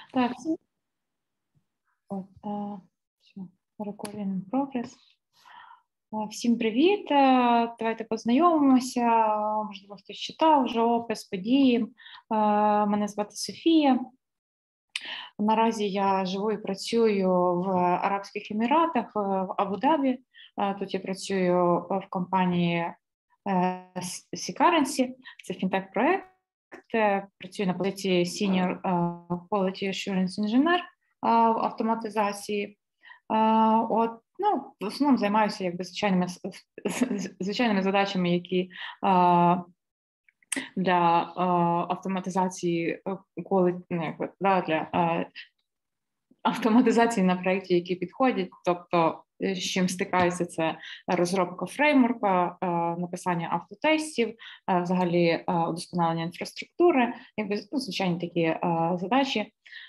Так, recording in progress. Всім привіт! Давайте познайомимося. Можливо, хтось читав вже опис події. Мене звати Софія. Наразі я живу і працюю в Арабських Еміратах, в Абу-Дабі. Тут я працюю в компанії C-Currency. Це фінтех-проект. Працюю на позиції Senior Quality Assurance Engineer в автоматизації. В основному займаюся звичайними задачами, які для автоматизації для автоматизації на проєкті, які підходять. Тобто, з чим стикаюся, це розробка фреймворка, написання автотестів, взагалі удосконалення інфраструктури, звичайні такі задачі.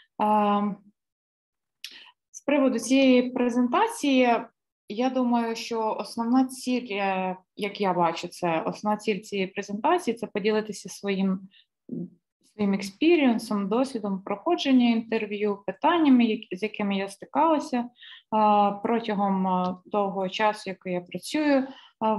З приводу цієї презентації, я думаю, що основна ціль, як я бачу, основна ціль цієї презентації – це поділитися своїм експірієнсом, досвідом проходження інтерв'ю, питаннями, з якими я стикалася протягом того часу, який я працюю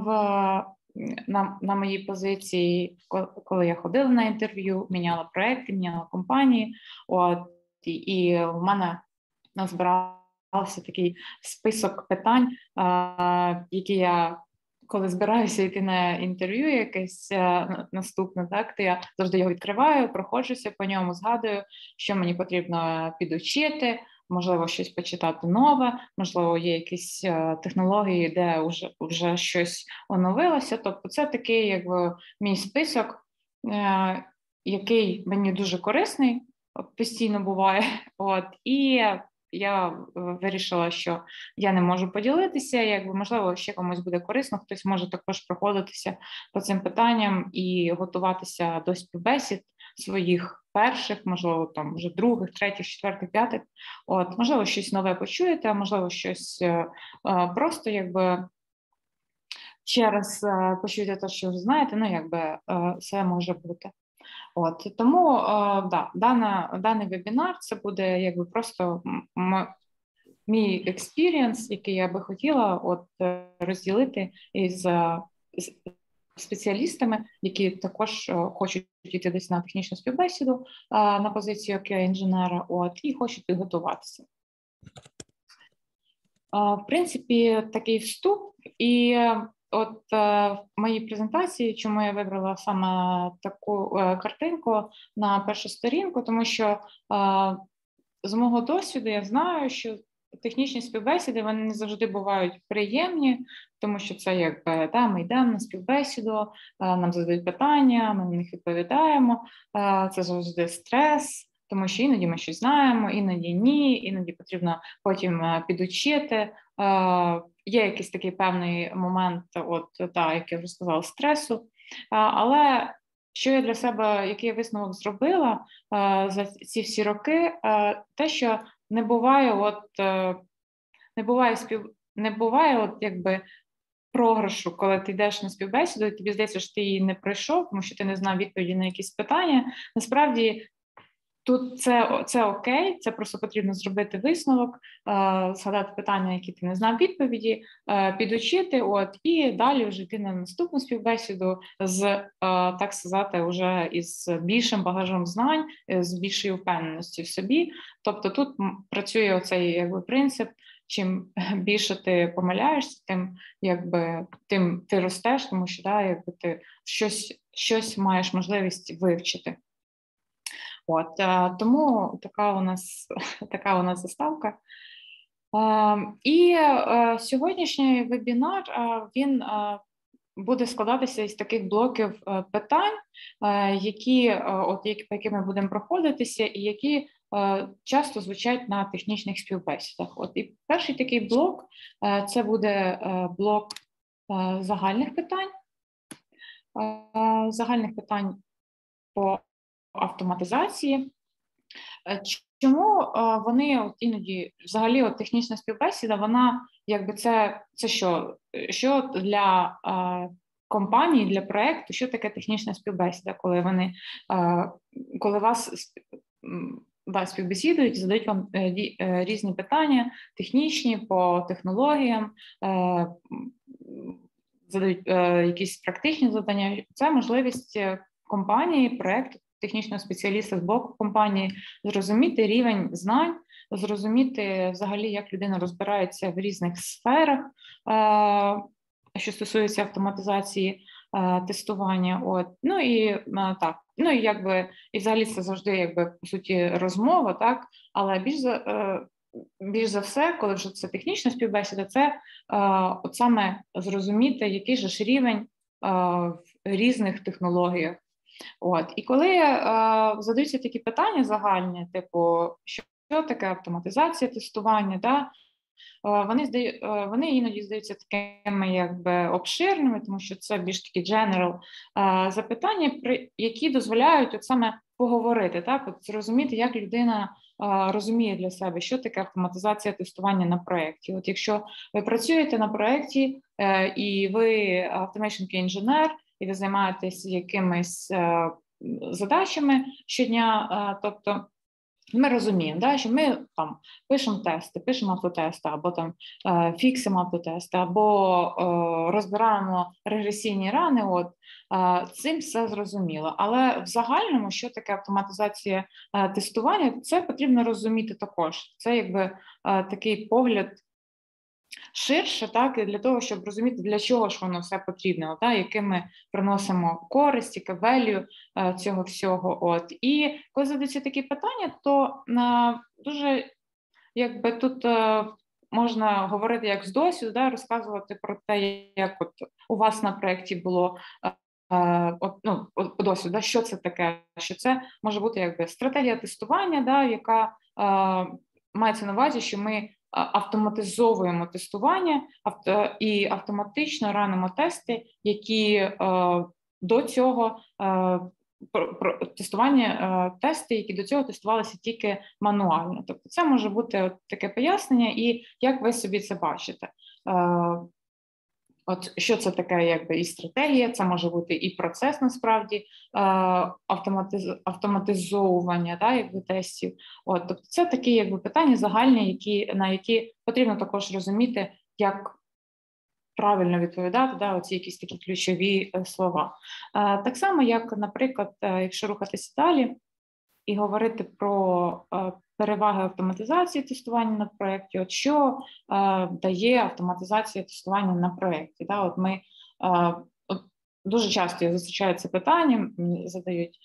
на моїй позиції, коли я ходила на інтерв'ю, міняла проекти, міняла компанії. І в мене назбирався такий список питань, які я, коли збираюся йти на інтерв'ю якесь наступне, то я завжди його відкриваю, проходжуся по ньому, згадую, що мені потрібно підучити, можливо, щось почитати нове, можливо, є якісь технології, де вже щось оновилося. Тобто це такий мій список, який мені дуже корисний, постійно буває. І я вирішила, що я не можу поділитися, можливо, ще комусь буде корисно, хтось може також проходитися по цим питанням і готуватися до співбесід своїх перших, можливо, там вже других, третіх, четвертих, п'ятих. Можливо, щось нове почуєте, а можливо, щось просто ще раз почуєте те, що вже знаєте, все може бути. Тому даний вебінар – це буде просто мій експірієнс, який я би хотіла розділити із спеціалістами, які також хочуть йти десь на технічну співбесіду на позицію QA-інженера і хочуть підготуватися. В принципі, такий вступ. І в моїй презентації, чому я вибрала саме таку картинку на першу сторінку, тому що з мого досвіду я знаю, що технічні співбесіди, вони не завжди бувають приємні, тому що це ми йдемо на співбесіду, нам задають питання, ми на них відповідаємо, це завжди стрес, тому що іноді ми щось знаємо, іноді ні, іноді потрібно потім підучити. Є якийсь такий певний момент, як я вже сказала, стресу. Але що я для себе, який висновок зробила за ці всі роки, те, що не буває програшу, коли ти йдеш на співбесіду, і тобі здається, що ти її не пройшов, тому що ти не знав відповіді на якісь питання. Насправді, тут це окей, це просто потрібно зробити висновок, згадати питання, які ти не знав відповіді, підучити, і далі вже йти на наступну співбесіду з, так сказати, вже із більшим багажем знань, з більшою впевненістю в собі. Тобто тут працює оцей принцип, чим більше ти помиляєшся, тим ти ростеш, тому що ти щось маєш можливість вивчити. Тому така у нас заставка. І сьогоднішній вебінар, він буде складатися із таких блоків питань, по яким ми будемо проходитися, і які часто звучать на технічних співбесідах. І перший такий блок – це буде блок загальних питань по автоматизації. Чому вони іноді, взагалі, технічна співбесіда, вона це що для компанії, для проєкту, що таке технічна співбесіда, коли вас вас співбесідують, задають вам різні питання, технічні, по технологіям, задають якісь практичні завдання. Це можливість компанії, проєкту, технічного спеціаліста з боку компанії зрозуміти рівень знань, зрозуміти взагалі, як людина розбирається в різних сферах, що стосується автоматизації тестування. Ну і так. Ну і якби і взагалі це завжди якби по суті розмова, так, але більш за все, коли вже це технічна співбесіда, це от саме зрозуміти, який же ж рівень в різних технологіях. І коли задаються такі питання загальні, типу, що таке автоматизація тестування, да, вони іноді здаються такими якби обширними, тому що це більш такі general запитання, які дозволяють от саме поговорити, так, от зрозуміти, як людина розуміє для себе, що таке автоматизація тестування на проєкті. От якщо ви працюєте на проєкті і ви automation інженер, і ви займаєтесь якимись задачами щодня, тобто ми розуміємо, да, що ми там пишемо тести, пишемо автотести, або там фіксимо автотести, або розбираємо регресійні рани. Цим все зрозуміло. Але в загальному, що таке автоматизація тестування, це потрібно розуміти також. Це якби такий погляд ширше, так, і для того, щоб розуміти, для чого ж воно все потрібно, так, яким ми приносимо користь, яке value цього всього. І коли задаються такі питання, то дуже якби тут можна говорити як з досвіду, да, розказувати про те, як от у вас на проєкті було досвід, да, що це таке, що це може бути якби стратегія тестування, да, яка мається на увазі, що ми автоматизовуємо тестування і автоматично ранимо тести, які до цього тести, які до цього тестувалися тільки мануально. Тобто це може бути таке пояснення, і як ви собі це бачите. От що це таке, якби і стратегія, це може бути і процес насправді автоматизовування, да, якби тестів. Тобто це такі якби питання загальні, на які потрібно також розуміти, як правильно відповідати, да, оці якісь такі ключові слова. Так само, як, наприклад, якщо рухатися далі і говорити про переваги автоматизації тестування на проєкті, от що дає автоматизація тестування на проєкті. Да? От ми дуже часто я зустрічаю це питання, мені задають,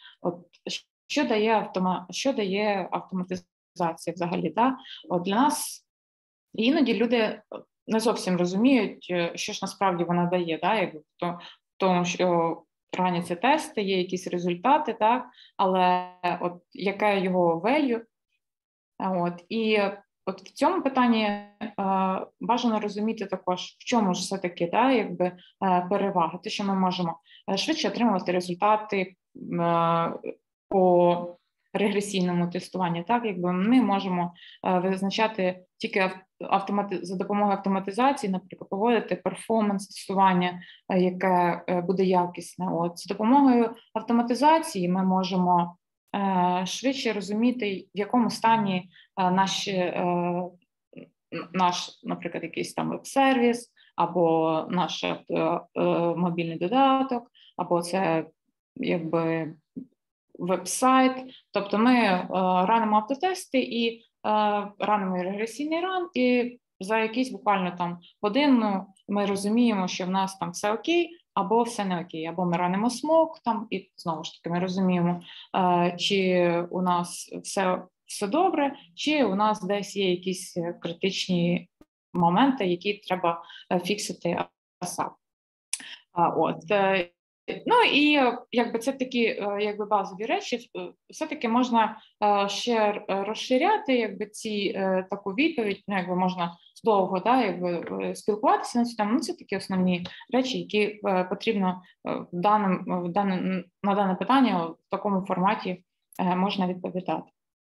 що дає автоматизація взагалі. Да? От для нас іноді люди не зовсім розуміють, що ж насправді вона дає, да? Якби, тому що раняться тести, є якісь результати, так? Але от яке його value. І от в цьому питанні бажано розуміти також, в чому ж все-таки, да, якби, перевага, те, що ми можемо швидше отримувати результати по регресійному тестуванню. Так, якби ми можемо визначати тільки за допомогою автоматизації, наприклад, проводити перформанс-тестування, яке буде якісне. За допомогою автоматизації ми можемо швидше розуміти, в якому стані наш, наприклад, якийсь там веб-сервіс, або наш мобільний додаток, або це якби веб-сайт. Тобто ми ранимо автотести і ранимо регресійний ран, і за якісь буквально там годину ми розуміємо, що в нас там все окей, або все не окей, або ми ранимо смок там, і знову ж таки ми розуміємо, чи у нас все добре, чи у нас десь є якісь критичні моменти, які треба фіксити ASAP. Ну і якби це такі якби базові речі, все-таки можна ще розширяти якби таку відповідь, ну, якби можна довго, да, якби спілкуватися на цю тему. Ну, це такі основні речі, які потрібно на дане питання в такому форматі можна відповідати.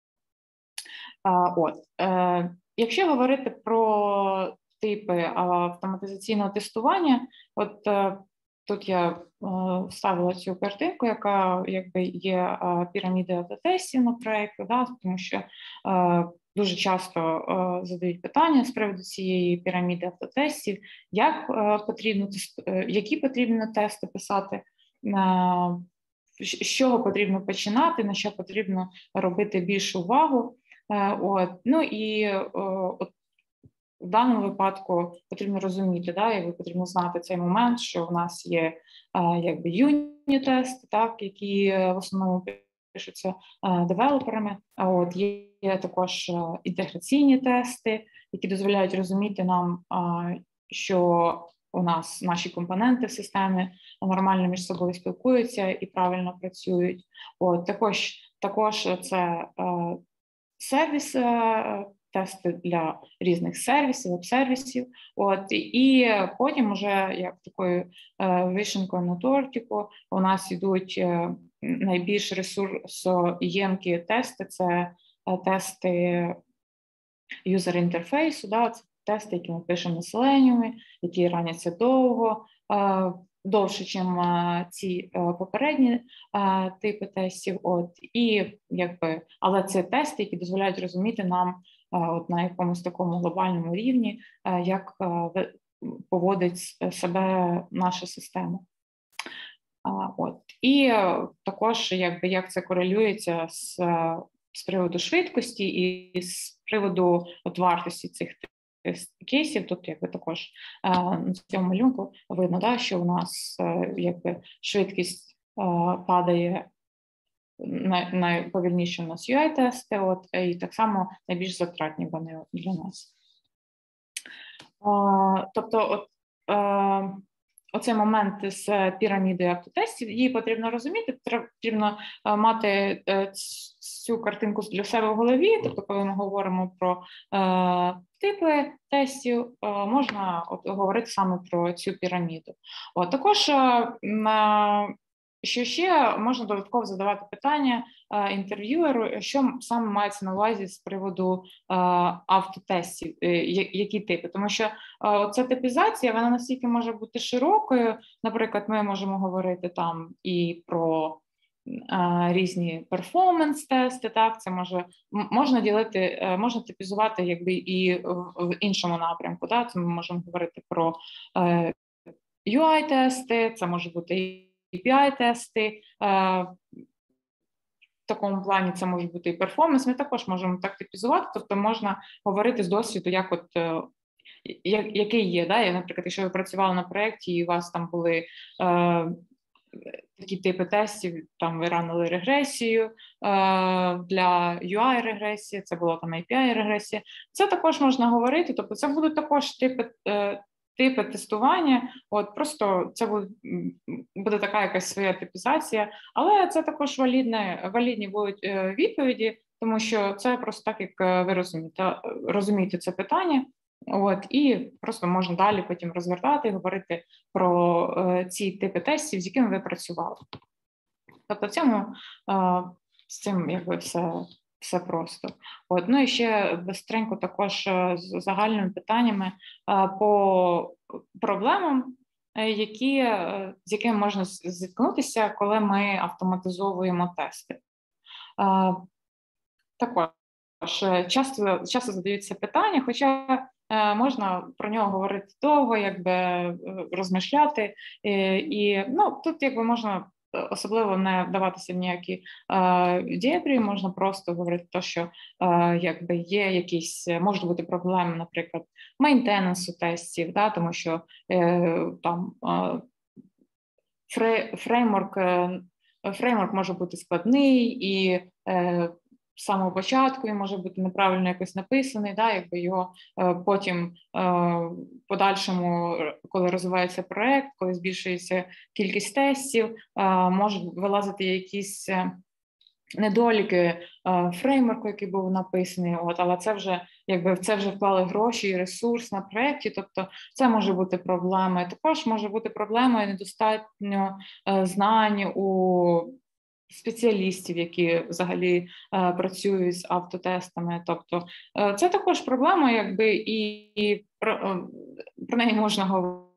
Якщо говорити про типи автоматизаційного тестування, тут я ставила цю картинку, яка якби є піраміда автотестів на проєкту, да, тому що дуже часто задають питання з приводу цієї піраміди автотестів, які потрібно тести писати, з чого потрібно починати, на що потрібно робити більшу увагу. Ну і в даному випадку потрібно розуміти, да, і потрібно знати цей момент, що в нас є якби юніт-тести, так, які в основному пишуться девелоперами. Є також інтеграційні тести, які дозволяють розуміти нам, що у нас наші компоненти в системі нормально між собою спілкуються і правильно працюють. Також це сервіс, тести для різних сервісів, веб-сервісів. І потім уже як такою вишенкою на тортику у нас йдуть найбільш ресурсоємкі тести, це тести юзер-інтерфейсу, да, це тести, які ми пишемо на Selenium, які раняться довше, ніж ці попередні типи тестів. Але це тести, які дозволяють розуміти нам на якомусь такому глобальному рівні, як поводить себе наша система. І також як це корелюється з приводу швидкості і з приводу вартості цих кейсів. Тут також на цьому малюнку видно, да, що у нас швидкість падає найповільніше у нас UI-тести, і так само найбільш затратні вони для нас. Тобто оцей момент з пірамідою автотестів, її потрібно розуміти, потрібно мати цю картинку для себе в голові, тобто коли ми говоримо про типи тестів, можна говорити саме про цю піраміду. Також що ще можна додатково задавати питання інтерв'юеру, що саме мається на увазі з приводу автотестів, які типи. Тому що ця типізація, вона настільки може бути широкою. Наприклад, ми можемо говорити там і про різні перформанс-тести, так, це можна ділити, можна типізувати якби і в іншому напрямку, так, це ми можемо говорити про UI-тести, це може бути API-тести, в такому плані це може бути і перформанс, ми також можемо так типізувати, тобто можна говорити з досвіду, який є. Да? Наприклад, якщо ви працювали на проєкті і у вас там були такі типи тестів, там ви ранили регресію для UI-регресії, це була там API-регресія, це також можна говорити, тобто це будуть також типи тестування, просто це буде така якась своя типізація, але це також валідні будуть відповіді, тому що це просто так, як ви розумієте це питання, і просто можна далі потім розвертати і говорити про ці типи тестів, з якими ви працювали. Тобто з цим якби все просто. Ну і ще бистренько також з загальними питаннями по проблемам, з якими можна зіткнутися, коли ми автоматизовуємо тести. Також часто задаються питання, хоча можна про нього говорити довго, розмишляти. Тут можна особливо не вдаватися в ніякі дієбрі, можна просто говорити те, що є якісь, можуть бути проблеми, наприклад, мейнтенансу тестів, да, тому що там фреймворк може бути складний і з самого початку він може бути неправильно якось написаний, да, його потім в подальшому, коли розвивається проєкт, коли збільшується кількість тестів, можуть вилазити якісь недоліки фреймворку, який був написаний, але це вже вклали гроші і ресурс на проєкті, тобто це може бути проблема. Також може бути проблема недостатньо знань у спеціалістів, які взагалі працюють з автотестами. Тобто це також проблема, і про неї можна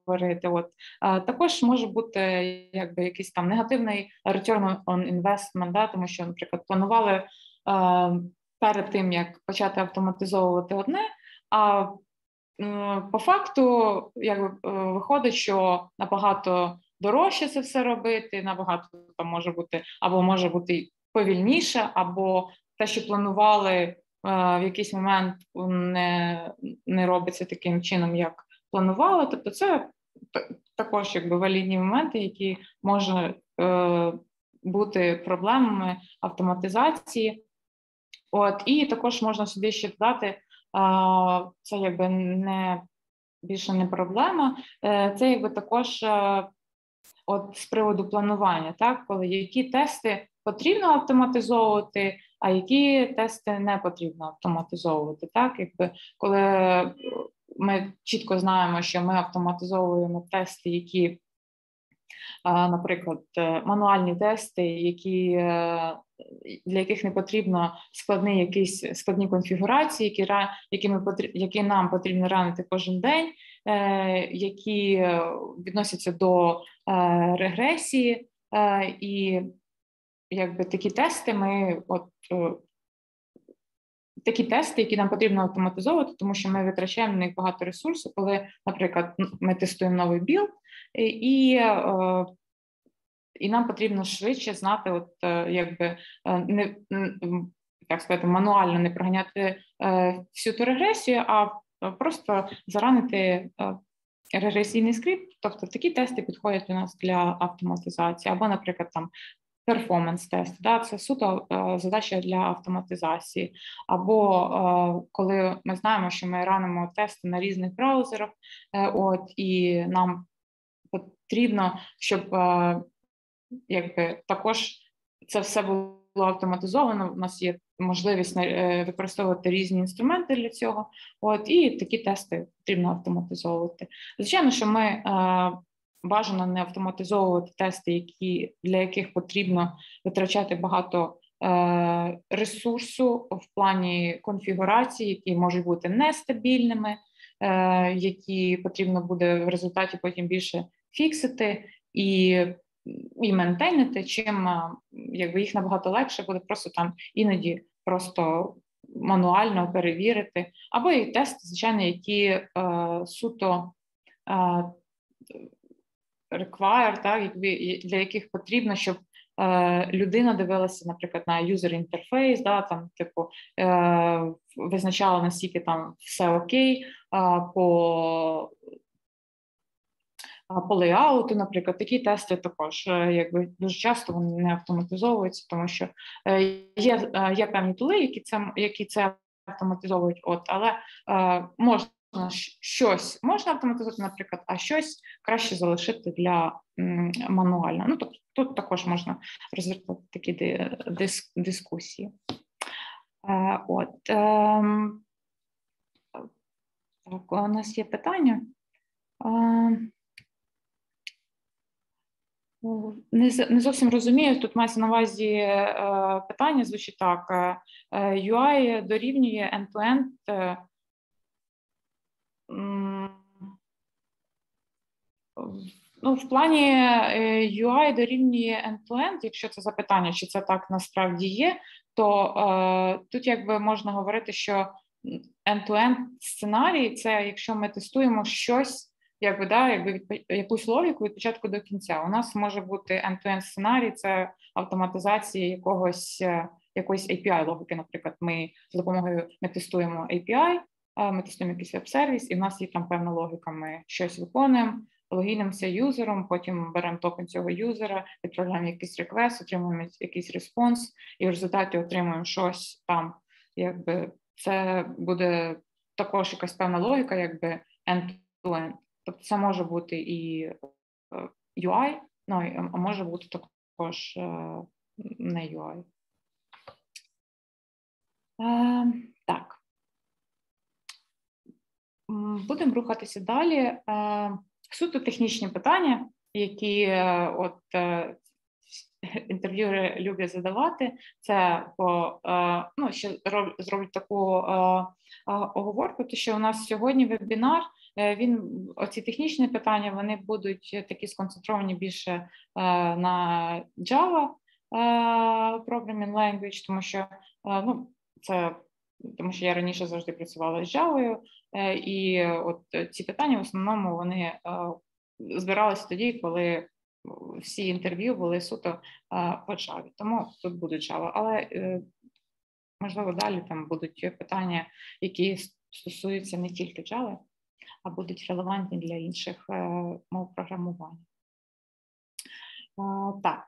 говорити. Також може бути якби якийсь там негативний return on investment, да, тому що, наприклад, планували перед тим, як почати автоматизовувати одне, а по факту виходить, що набагато дорожче це все робити, набагато там може бути повільніше, або те, що планували, в якийсь момент не робиться таким чином, як планували. Тобто це також валідні моменти, які можуть бути проблемами автоматизації. І також можна сюди ще додати, це більше не проблема, це також з приводу планування, так, коли які тести потрібно автоматизовувати, а які тести не потрібно автоматизовувати. Так, коли ми чітко знаємо, що ми автоматизовуємо тести, які, наприклад, мануальні тести, для яких не потрібно складні конфігурації, які нам потрібно ранити кожен день, які відносяться до регресії, і такі тести, які нам потрібно автоматизовувати, тому що ми витрачаємо на них багато ресурсу, коли, наприклад, ми тестуємо новий білд, і нам потрібно швидше знати, мануально не проганяти всю ту регресію, а просто заранити регресійний скрипт. Тобто такі тести підходять у нас для автоматизації, або, наприклад, там перформанс-тест, да, це суто задача для автоматизації, або коли ми знаємо, що ми ранимо тести на різних браузерах, і нам потрібно, щоб також це все було автоматизовано. У нас є можливість використовувати різні інструменти для цього. І такі тести потрібно автоматизовувати. Звичайно, що ми бажано не автоматизовувати тести, для яких потрібно витрачати багато ресурсу в плані конфігурації, які можуть бути нестабільними, які потрібно буде в результаті потім більше фіксити і мейнтейнити, чим їх набагато легше буде просто там іноді просто мануально перевірити, або і тести, звичайно, які суто require, так, для яких потрібно, щоб людина дивилася, наприклад, на user interface, да, там, визначала, наскільки там все окей, по лейауту, наприклад, такі тести також дуже часто вони не автоматизовуються, тому що є певні тули, які це автоматизовують, але щось можна автоматизувати, наприклад, а щось краще залишити для мануально. Тобто тут також можна розвертати такі дискусії. Так, у нас є питання. Не зовсім розумію, тут мається на увазі питання, звучить так, UI дорівнює end-to-end, в плані UI дорівнює end-to-end, якщо це запитання, чи це так насправді є, то тут можна говорити, що end-to-end сценарій – це якщо ми тестуємо щось, якусь логіку від початку до кінця. У нас може бути end-to-end сценарій, це автоматизація якоїсь API-логіки, наприклад. Ми за допомогою тестуємо API, ми тестуємо якийсь веб-сервіс, і в нас є там певна логіка, ми щось виконуємо, логінимося юзером, потім беремо токен цього юзера, відправляємо якийсь реквест, отримуємо якийсь респонс, і в результаті отримуємо щось там, це буде також якась певна логіка, end-to-end. Тобто це може бути і UI, а може бути також не UI. Так. Будемо рухатися далі. Суто технічні питання, які інтерв'юери люблять задавати, це ще зроблять таку оговорку, то що у нас сьогодні вебінар, оці технічні питання, вони будуть такі сконцентровані більше на Java Programming Language, тому що я раніше завжди працювала з Java, і от ці питання в основному вони збиралися тоді, коли всі інтерв'ю були суто по Java. Тому тут буде Java. Але, можливо, далі там будуть питання, які стосуються не тільки Java, а будуть релевантні для інших мов програмування. Так.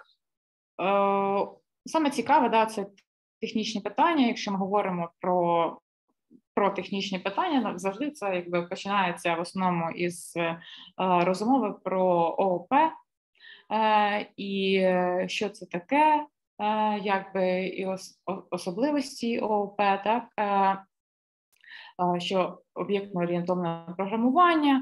Саме цікаве, це технічні питання. Якщо ми говоримо про технічні питання, завжди це починається в основному із розмови про ООП, і що це таке, і особливості ООП, так, що об'єктно-орієнтовне програмування,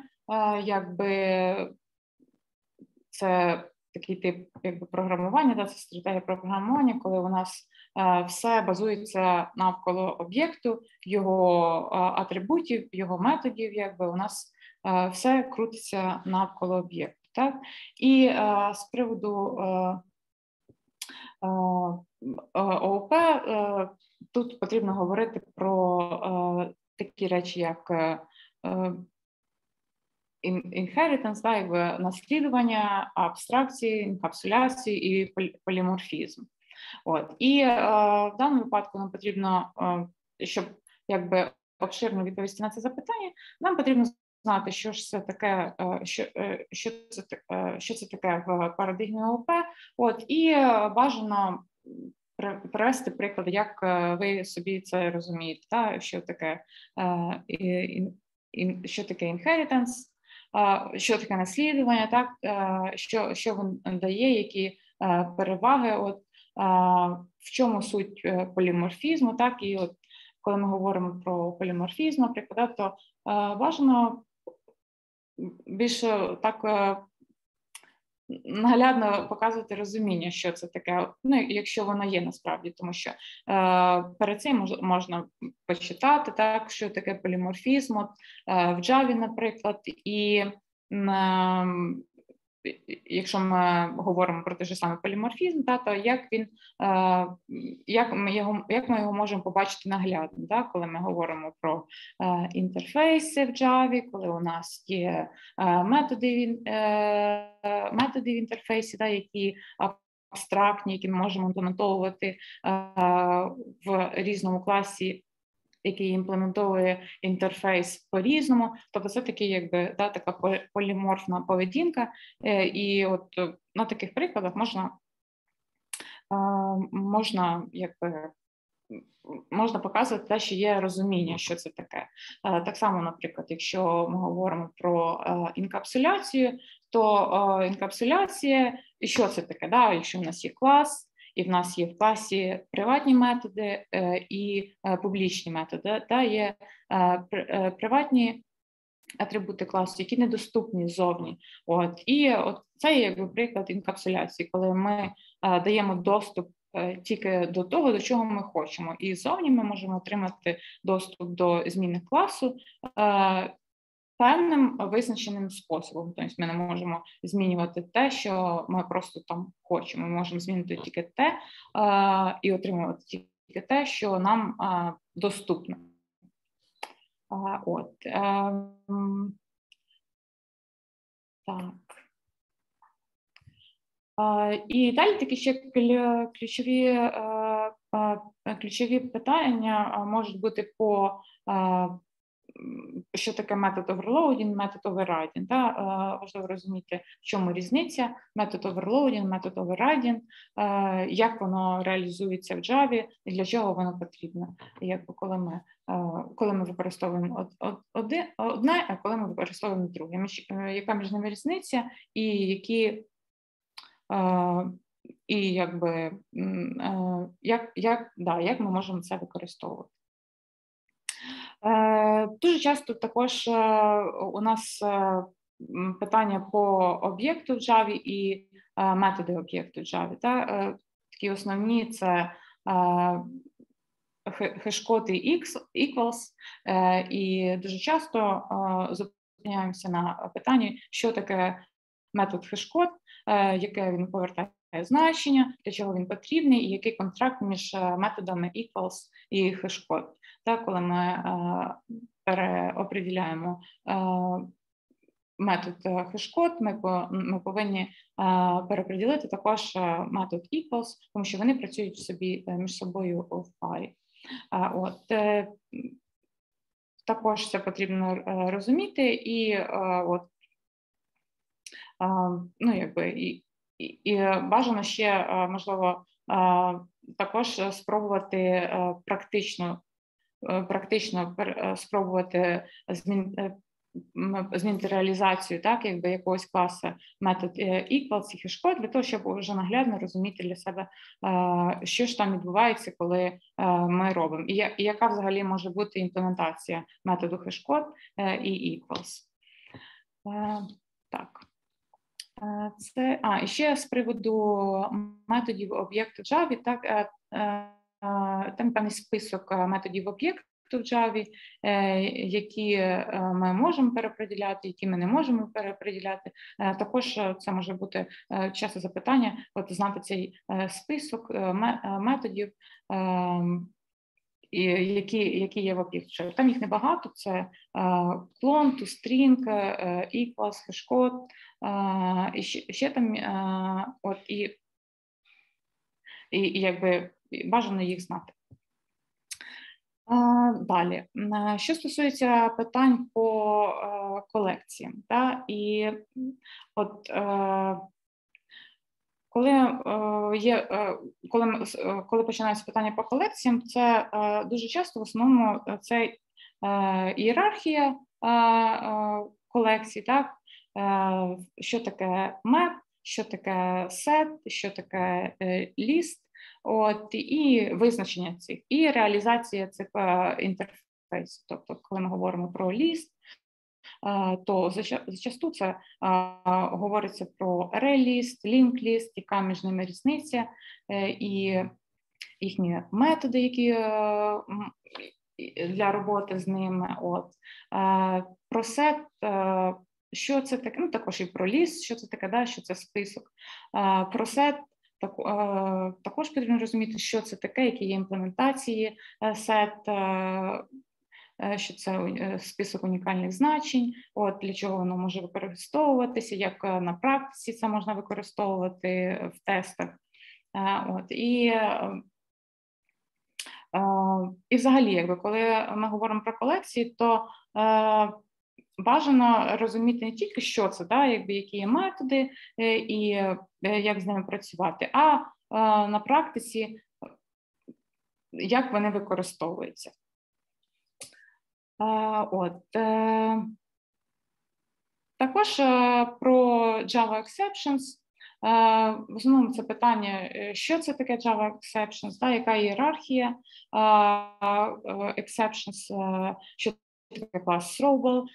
це такий тип програмування, це стратегія програмування, коли у нас все базується навколо об'єкту, його атрибутів, його методів, у нас все крутиться навколо об'єкту. Так? І з приводу ООП тут потрібно говорити про такі речі, як inheritance, наслідування, абстракції, інкапсуляції і поліморфізм. І в даному випадку нам потрібно, щоб обширно відповісти на це запитання, нам потрібно знати, що ж це таке, що це таке в парадигмі ООП, і бажано привести приклади, як ви собі це розумієте, що таке inheritance, що таке наслідування, так, що він дає, які переваги, в чому суть поліморфізму, так, і коли ми говоримо про поліморфізм, наприклад, то бажано більше так наглядно показувати розуміння, що це таке, якщо воно є насправді, тому що перед цим можна почитати, так, що таке поліморфізм в Java, наприклад, і якщо ми говоримо про те ж саме поліморфізм, то як ми його можемо побачити наглядно, коли ми говоримо про інтерфейси в Java, коли у нас є методи в інтерфейсі, які абстрактні, які ми можемо імплементовувати в різному класі, який імплементує інтерфейс по-різному, тобто це такий, така поліморфна поведінка, і на таких прикладах можна показувати те, що є розуміння, що це таке. Так само, наприклад, якщо ми говоримо про інкапсуляцію, то інкапсуляція, і що це таке? Якщо в нас є клас, і в нас є в класі приватні методи і публічні методи. Є приватні атрибути класу, які недоступні ззовні. І це є приклад інкапсуляції, коли ми даємо доступ тільки до того, до чого ми хочемо. І ззовні ми можемо отримати доступ до змінних класу певним визначеним способом. Тобто ми не можемо змінювати те, що ми просто там хочемо. Ми можемо змінити тільки те і отримувати тільки те, що нам доступно. Так. І далі такі ще ключові питання можуть бути по що таке метод overloading, метод overriding. Важливо розуміти, в чому різниця метод overloading, метод overriding, як воно реалізується в Java і для чого воно потрібно, коли ми використовуємо одне, а коли ми використовуємо друге. Яка між ними різниця як ми можемо це використовувати. Дуже часто також у нас питання по об'єкту в Java і методи об'єкту в Java. Такі основні – це хешкод і equals, і дуже часто зупиняємося на питанні, що таке метод хешкод, яке він повертає значення, для чого він потрібний, і який контракт між методами equals і хешкод. Коли ми переопределяємо метод хешкод, ми повинні переподілити також метод equals, тому що вони працюють собі між собою в парі. Також це потрібно розуміти, і і бажано ще, можливо, також спробувати практично спробувати змінити реалізацію якогось класу метод equals і хешкод, для того, щоб вже наглядно розуміти для себе, що ж там відбувається, коли ми робимо, і яка взагалі може бути імплементація методу хешкод і equals. І ще з приводу методів об'єкту в Java, там певний список методів об'єкту в Java, які ми можемо переподіляти, які ми не можемо переподіляти. Також це може бути часто запитання, знати цей список методів, які є в об'єкті. Там їх небагато, це clone, toString, equals, хешкод, і ще там, якби бажано їх знати. Далі, що стосується питань по колекціям, і коли починається питання по колекціям, це дуже часто в основному це ієрархія колекцій, що таке map, що таке set, що таке list, і визначення цих, і реалізація цих інтерфейсів. Тобто, коли ми говоримо про list, то зачасту це говориться про array-list, link-list, яка між ними різниця, і їхні методи, які для роботи з ними. Про set, що це таке, також і про list, що це таке, що це список. Про set також потрібно розуміти, що це таке, які є імплементації set, що це список унікальних значень, для чого воно може використовуватися, як на практиці це можна використовувати в тестах. І взагалі, коли ми говоримо про колекції, то бажано розуміти не тільки, що це, які є методи і як з ними працювати, а на практиці, як вони використовуються. Також про Java Exceptions. В основному це питання, що це таке Java Exceptions, яка ієрархія Exceptions, що таке клас Throwable,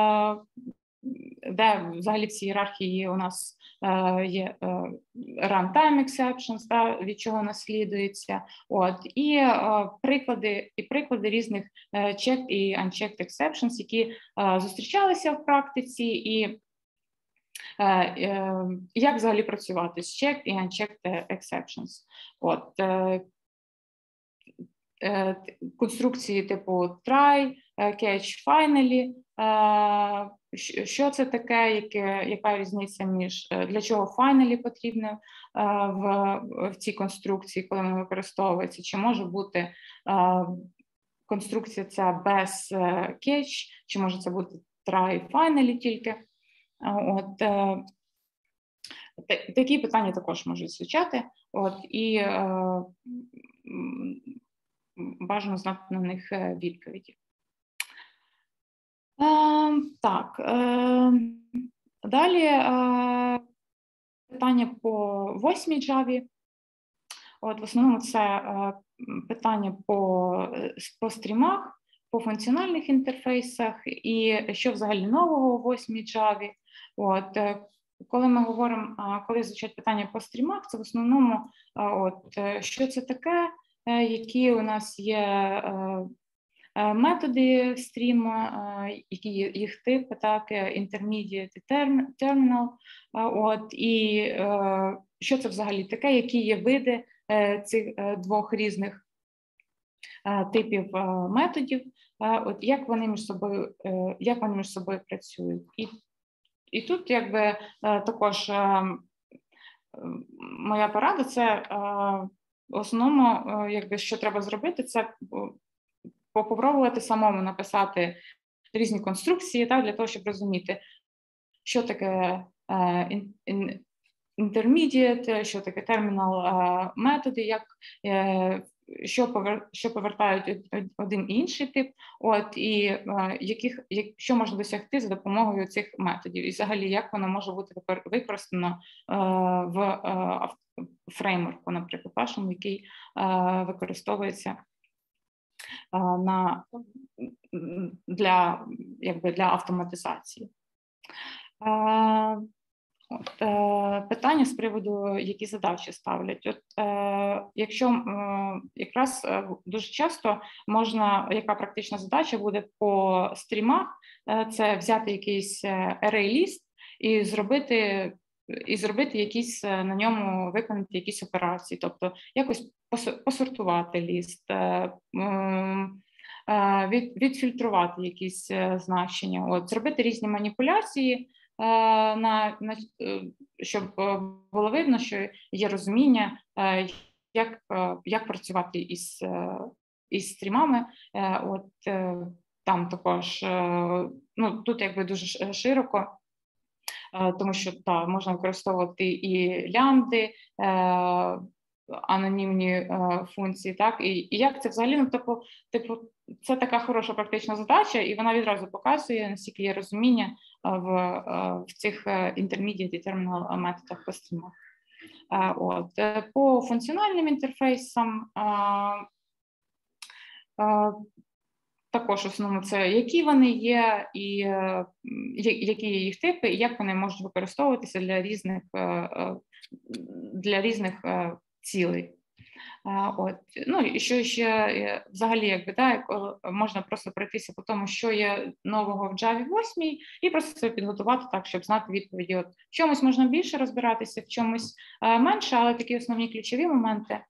де взагалі в цій ієрархії у нас є runtime exceptions, від чого наслідується, і приклади різних checked і unchecked exceptions, які зустрічалися в практиці, і як взагалі працювати з checked і unchecked exceptions. Конструкції типу try, catch, finally, що це таке, яка різниця для чого finally потрібно в цій конструкції, коли вона використовується, чи може бути конструкція ця без catch, чи може це бути try, finally тільки. Такі питання також можуть звучати, і бажано знати на них відповіді. Далі питання по 8-й Java. В основному це питання по стрімах, по функціональних інтерфейсах і що взагалі нового у 8-й Java. Коли ми говоримо, коли звучать питання по стрімах, це в основному що це таке, які у нас є методи стріму, які їх типи, так, intermediate і terminal, і що це взагалі таке, які є види цих двох різних типів методів, як вони між собою працюють. І тут якби також моя порада – це в основному, якби, що треба зробити, це попробувати самому написати різні конструкції, так, для того, щоб розуміти, що таке intermediate, що таке terminal методи, що повертають один і інший тип, і що можна досягти за допомогою цих методів, і взагалі, як воно може бути використано в фреймворку, наприклад, вашому, який використовується для автоматизації. Питання з приводу, які задачі ставлять. Якщо якраз дуже часто яка практична задача буде по стрімах, це взяти якийсь array-ліст і зробити якісь на ньому, виконати якісь операції, тобто якось посортувати ліст, відфільтрувати якісь значення, зробити різні маніпуляції, щоб було видно, що є розуміння, як працювати із стрімами. Там також, тут якби дуже широко, тому що можна використовувати і лямбди, анонімні функції, так, і як це взагалі, це така хороша практична задача, і вона відразу показує, наскільки є розуміння в цих intermediate і terminal методах по стрімах. По функціональним інтерфейсам також основно це, які вони є, і які є їх типи, і як вони можуть використовуватися для різних цілей. І що ще взагалі, можна просто пройтися по тому, що є нового в Java 8, і просто це підготувати так, щоб знати відповіді. В чомусь можна більше розбиратися, в чомусь менше, але такі основні ключові моменти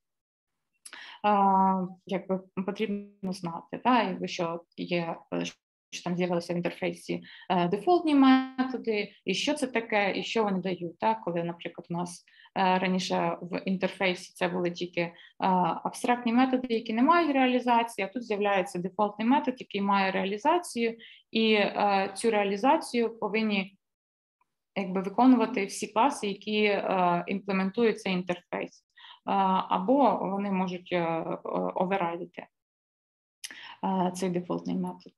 потрібно знати, що є, що там з'явилися в інтерфейсі дефолтні методи, і що це таке, і що вони дають. Коли, наприклад, у нас раніше в інтерфейсі це були тільки абстрактні методи, які не мають реалізації, а тут з'являється дефолтний метод, який має реалізацію, і цю реалізацію повинні виконувати всі класи, які імплементують цей інтерфейс, або вони можуть оверрайдити цей дефолтний метод.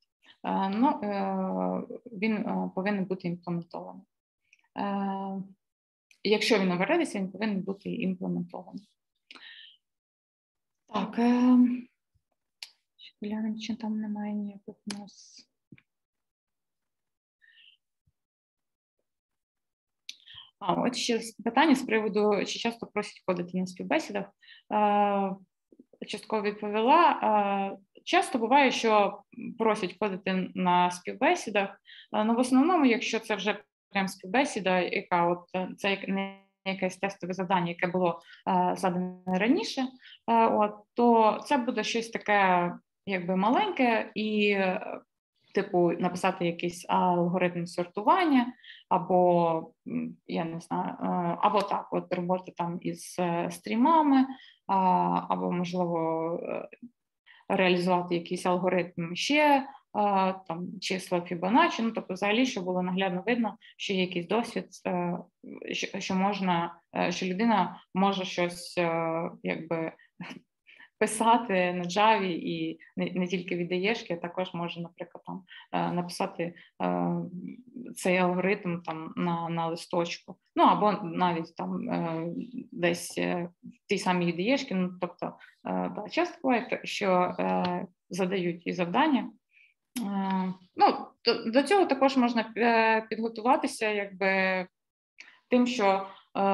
Він повинен бути імплементований. Якщо він оверрайдиться, він повинен бути імплементований. Так, глянемо, чи там немає ніяких у нас. От ще питання з приводу, чи часто просять кодити на співбесідах. Частково відповіла. Часто буває, що просять кодити на співбесідах, в основному, якщо це вже прям співбесіда, яка це не якесь тестове завдання, яке було задане раніше, то це буде щось таке маленьке і написати якийсь алгоритм сортування, або, я не знаю, або роботи там із стрімами, або, можливо, реалізувати якийсь алгоритм ще, там, числа Фібоначчі, тобто взагалі, щоб було наглядно видно, що є якийсь досвід, що людина може щось, писати на Java і не тільки від IE-шки, а також може, наприклад, там написати цей алгоритм там на листочку, або навіть там десь в тій самій IE-шки, тобто часто буває, що задають і завдання, Ну, до цього також можна підготуватися, якби тим, що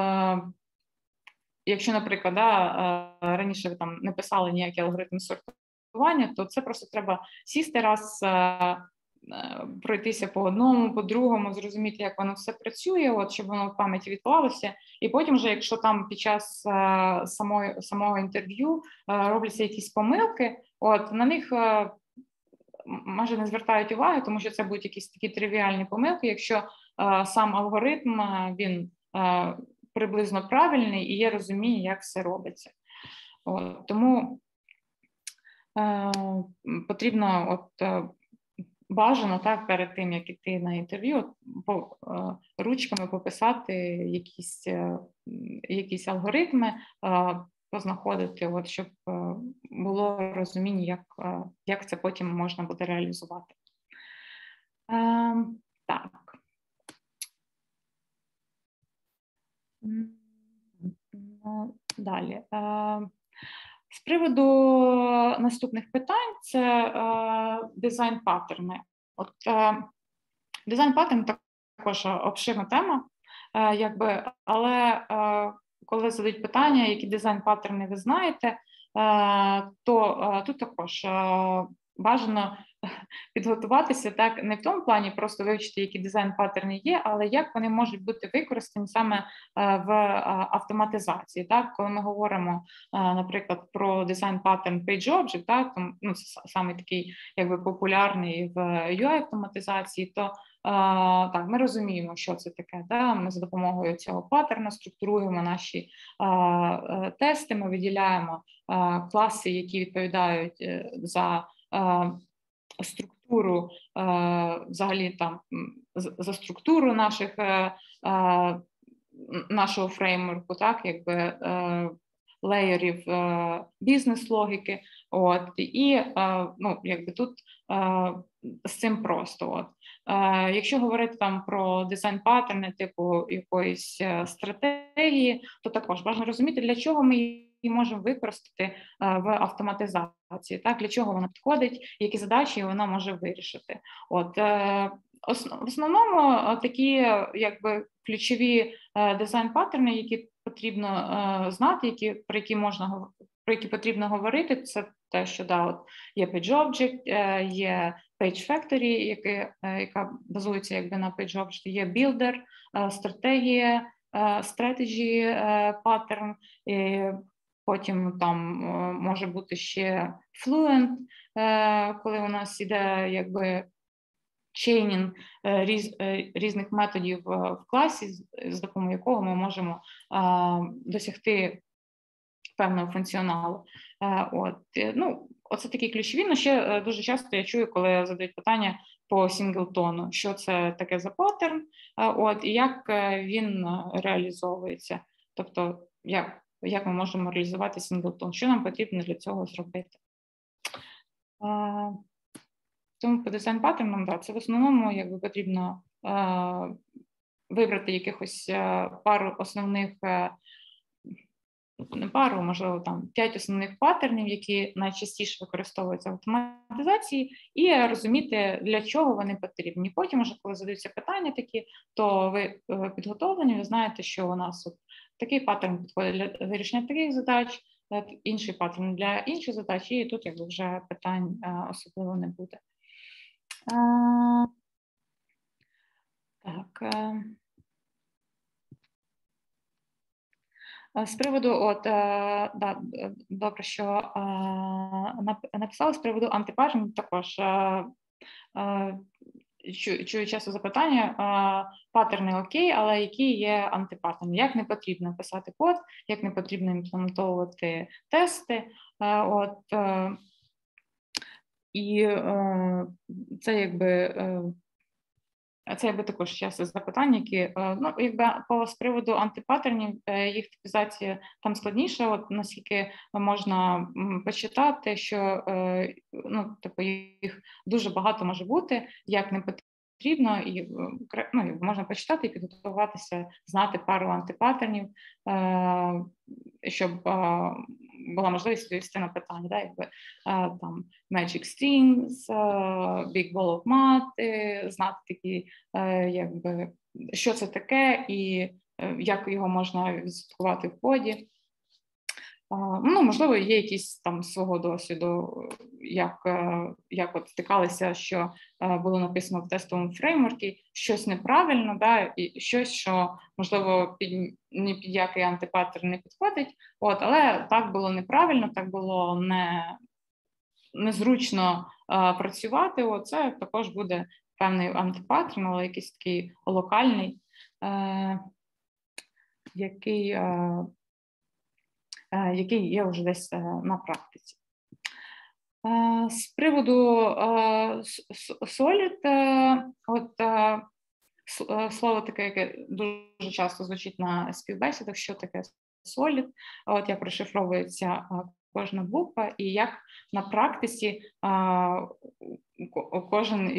якщо, наприклад, раніше ви там не писали ніякий алгоритм сортування, то це просто треба сісти раз, пройтися по одному, по другому, зрозуміти, як воно все працює, от, щоб воно в пам'яті відклалося. І потім, вже, якщо там під час самого інтерв'ю робляться якісь помилки, от, на них майже не звертають уваги, тому що це будуть якісь такі тривіальні помилки, якщо сам алгоритм, він приблизно правильний і є розуміння, як все робиться. От, тому потрібно бажано так перед тим, як іти на інтерв'ю, ручками пописати якісь алгоритми, познаходити, от, щоб було розуміння, як це потім можна буде реалізувати. Так. Далі. З приводу наступних питань, це дизайн-паттерни. От дизайн-паттерн також обширна тема, якби, але коли задають питання, які дизайн-паттерни ви знаєте, то тут також бажано підготуватися так, не в тому плані просто вивчити, які дизайн-паттерни є, але як вони можуть бути використані саме в автоматизації. Так? Коли ми говоримо, наприклад, про дизайн-паттерн PageObject, так, ну, це саме такий якби популярний в UI-автоматизації, то так, ми розуміємо, що це таке. Да? Ми за допомогою цього паттерна структуруємо наші тести, ми виділяємо класи, які відповідають за структуру, взагалі там за структуру нашого фреймворку, так, якби леєрів бізнес-логіки. От, і ну, якби тут з цим просто. От. Якщо говорити там про дизайн-паттерни, типу якоїсь стратегії, то також важливо розуміти, для чого ми її можемо використати в автоматизації, так, для чого вона підходить, які задачі вона може вирішити. От, в основному такі якби ключові дизайн-паттерни, які потрібно знати, про які потрібно говорити, це те, що от, є PageObject, є PageFactory, яка базується якби на PageObject, є Builder, стратегія, Strategy Pattern, потім там може бути ще Fluent, коли у нас іде якби чейнінг різних методів в класі, з допомогою якого ми можемо досягти певного функціоналу. От, ну, оце такі ключові, але ще дуже часто я чую, коли задають питання по сінглтону, що це таке за паттерн, от, і як він реалізовується. Тобто, як ми можемо реалізувати сінглтон, що нам потрібно для цього зробити. Тому по дизайн-паттернам, да, це в основному якби потрібно вибрати якихось пару основних, не пару, можливо, там 5 основних паттернів, які найчастіше використовуються в автоматизації, і розуміти, для чого вони потрібні. Потім, вже коли задаються питання такі, то ви підготовлені, ви знаєте, що у нас от такий паттерн підходить для вирішення таких задач, інший паттерн для інших задач, і тут якби вже питань особливо не буде. Так. З приводу, от, да, добре, що написали з приводу антипаттерн, також чую часто запитання, паттерни окей, але які є антипаттерни? Як не потрібно писати код, як не потрібно імплементовувати тести, от, і це якби також часто запитання, які, ну, якби з приводу антипаттернів, їх типізація там складніша, от наскільки можна почитати, що, ну, типу, їх дуже багато може бути, як не потрібно, і ну, можна почитати і підготуватися, знати пару антипаттернів, щоб була можливість відповісти на питання, да, якби там Magic Strings, Big Ball of Mud, знати такі, якби, що це таке і як його можна відслідкувати в коді. Ну, можливо, є якісь там свого досвіду, як от стикалися, що було написано в тестовому фреймворку, щось неправильно, да, і щось, що, можливо, ні під який антипаттерн не підходить, от, але так було неправильно, так було незручно працювати, от, це також буде певний антипаттерн, але якийсь такий локальний, який є вже десь на практиці. З приводу Solid, от слово таке, яке дуже часто звучить на співбесідах, що таке Solid, от як розшифровується кожна буква і як на практиці кожен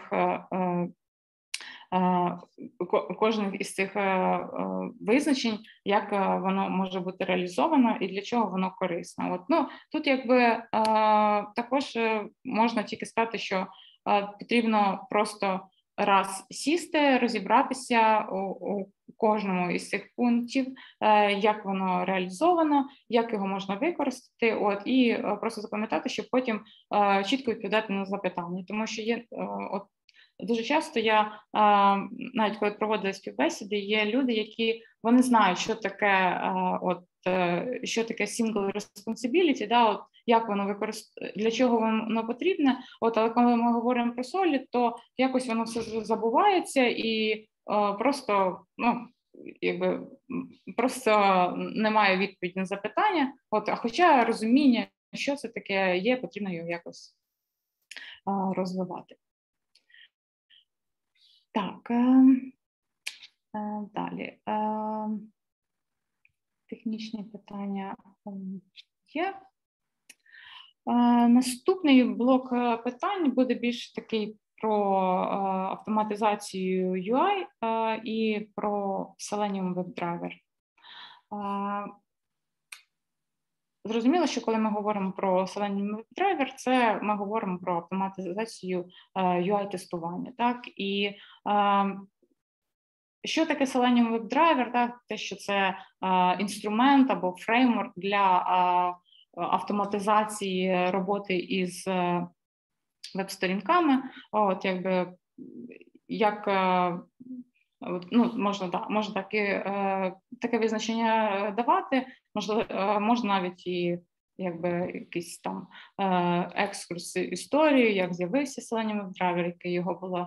із цих визначень, як воно може бути реалізовано і для чого воно корисно. От, ну, тут якби також можна тільки сказати, що потрібно просто раз сісти, розібратися у кожному із цих пунктів, як воно реалізовано, як його можна використати, от, і просто запам'ятати, щоб потім чітко відповідати на запитання. Тому що є от, дуже часто я, навіть коли проводила співбесіди, є люди, які вони знають, що таке що таке single responsibility, да, от, як воно для чого воно потрібне. От, але коли ми говоримо про Solid, то якось воно все забувається і просто, ну, якби просто немає відповіді на запитання. От, а хоча розуміння, що це таке є, потрібно його якось розвивати. Так, далі. Технічні питання є. Наступний блок питань буде більш такий про автоматизацію UI і про Selenium WebDriver. Зрозуміло, що коли ми говоримо про Selenium WebDriver, це ми говоримо про автоматизацію UI-тестування. Так? І що таке Selenium WebDriver? Так? Те, що це інструмент або фреймворк для автоматизації роботи із веб-сторінками. От, якби, як ну, можна таке визначення давати, можна навіть і якби якийсь там екскурс історії, як з'явився Selenium WebDriver, яка його була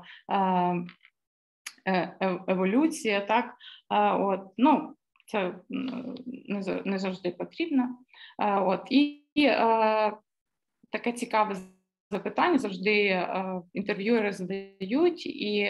еволюція, так, от, ну, це не завжди потрібно. От, і таке цікаве запитання завжди інтерв'юери задають,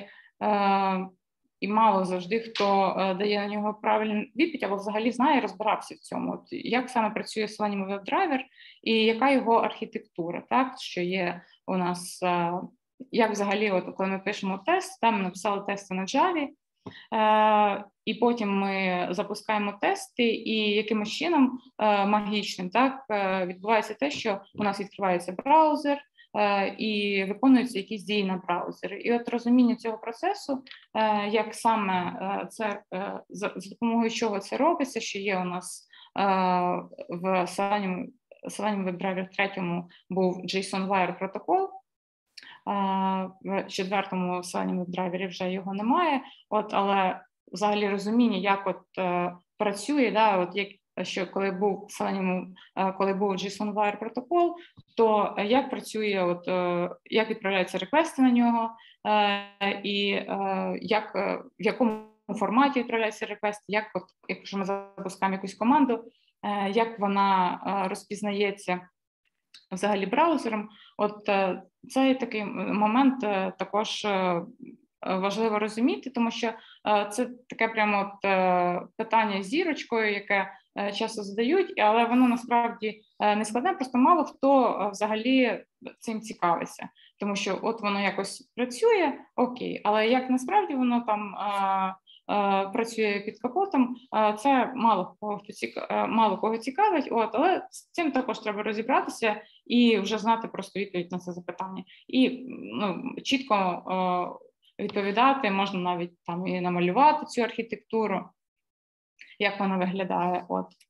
і мало завжди хто дає на нього правильну відповідь, або взагалі знає, розбирався в цьому. От, як саме працює Selenium WebDriver і яка його архітектура, так, що є у нас, як взагалі, от, коли ми пишемо тест, там ми написали тести на Java, і потім ми запускаємо тести, і якимось чином магічним, так, відбувається те, що у нас відкривається браузер, і виконуються якісь дії на браузері. І от розуміння цього процесу, як саме це, за допомогою чого це робиться, що є у нас в Selenium WebDriver 3 був JSON-Wire протокол, в 4-му Selenium WebDriver вже його немає, от, але взагалі розуміння, як от працює, да, от як, що коли був JSON-Wire протокол, то як працює, от, як відправляються реквести на нього, і в якому форматі відправляються реквести, як, от, якщо ми запускаємо якусь команду, як вона розпізнається взагалі браузером. От цей такий момент також важливо розуміти, тому що це таке прямо от питання з зірочкою, яке часто задають, але воно насправді не складне, просто мало хто взагалі цим цікавиться. тому що от воно якось працює, окей, але як насправді воно там працює під капотом, це мало кого цікавить, але з цим також треба розібратися і вже знати просто відповідь на це запитання. І чітко відповідати, можна навіть там і намалювати цю архітектуру, як вона виглядає.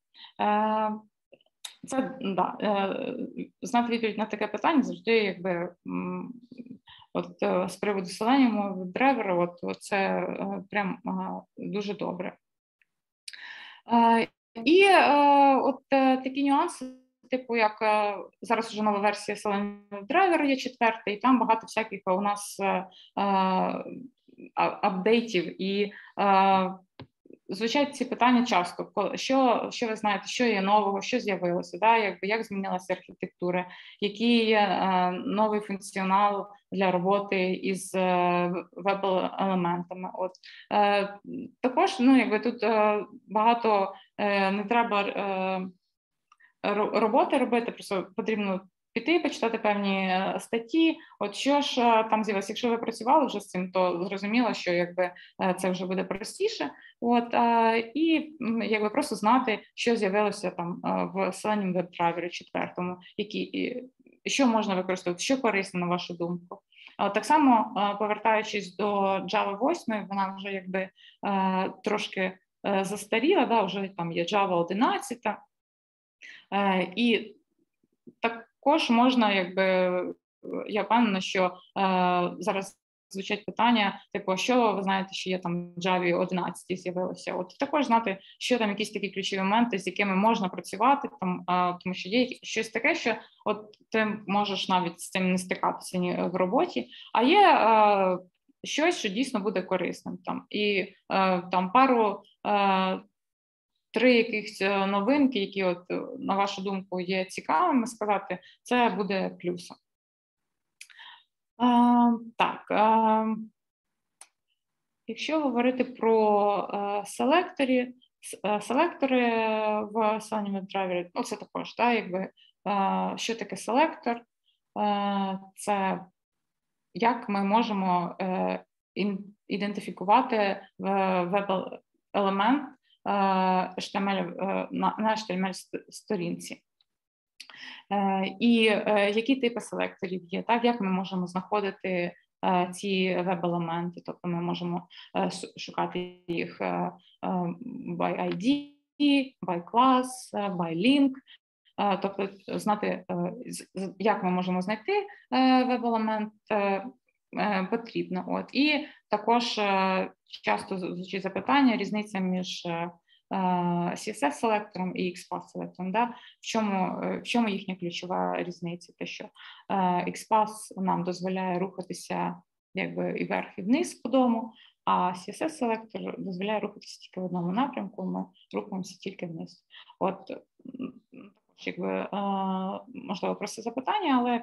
Це знати відповідь на таке питання завжди, якби з приводу Selenium WebDriver, це прям дуже добре. І такі нюанси, типу, як зараз вже нова версія Selenium WebDriver є 4, і там багато всяких у нас апдейтів, і звучать ці питання часто, що ви знаєте, що є нового, що з'явилося, як змінилася архітектура, який є новий функціонал для роботи із веб-елементами. Також тут багато не треба роботи робити, просто потрібно піти, почитати певні статті. Що ж там з'явилося? Якщо ви працювали вже з цим, то зрозуміло, що це вже буде простіше. І просто знати, що з'явилося там в Selenium WebDriver 4, що можна використовувати, що корисно, на вашу думку. Так само, повертаючись до Java 8, вона вже трошки застаріла, вже там є Java 11, і також можна, я впевнена, що зараз звучать питання, типу, що ви знаєте, що є там в Java 11 з'явилося. Також знати, що там якісь такі ключові моменти, з якими можна працювати, тому що є щось таке, що ти можеш навіть з цим не стикатися в роботі, а є щось, що дійсно буде корисним. І пару 3 якихось новинки, які, на вашу думку, є цікавими сказати, це буде плюсом. Якщо говорити про селектори в Selenium WebDriver, це також, що таке селектор? Це як ми можемо ідентифікувати веб-елемент на HTML-сторінці. І які типи селекторів є, як ми можемо знаходити ці веб-елементи, тобто ми можемо шукати їх by ID, by class, by link, тобто знати, як ми можемо знайти веб-елемент, потрібно. І також часто звучить запитання, різниця між CSS-селектором і XPath-селектором. В чому їхня ключова різниця? Те, що XPath нам дозволяє рухатися і вверх, і вниз по дому, а CSS-селектор дозволяє рухатися тільки в одному напрямку, ми рухаємося тільки вниз. Можливо, просто запитання, але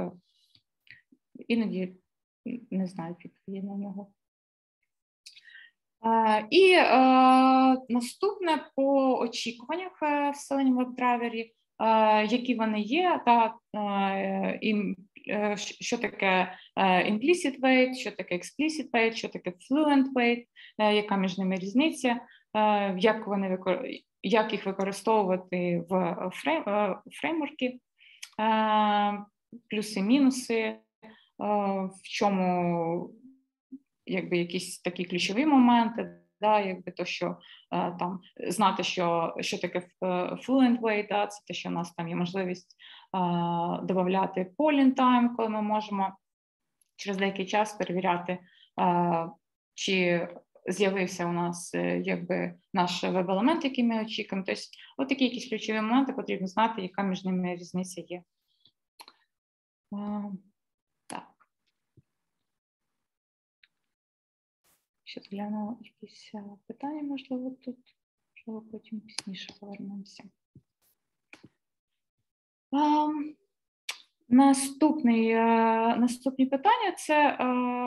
іноді не знаю відповіді на нього. І наступне по очікуваннях в Selenium WebDriver, які вони є, що таке implicit weight, що таке explicit weight, що таке fluent weight, яка між ними різниця, як їх використовувати в фреймворкі, плюси-мінуси, в чому якісь такі ключові моменти, то, що знати, що таке fluent weight, це те, що у нас там є можливість додати polling time, коли ми можемо через деякий час перевіряти, чи з'явився у нас наш веб-елемент, який ми очікуємо. Тобто, такі якісь ключові моменти потрібно знати, яка між ними різниця є. Ще гляну якісь питання, можливо, тут, можливо, потім пізніше повернемося. Наступні питання – це,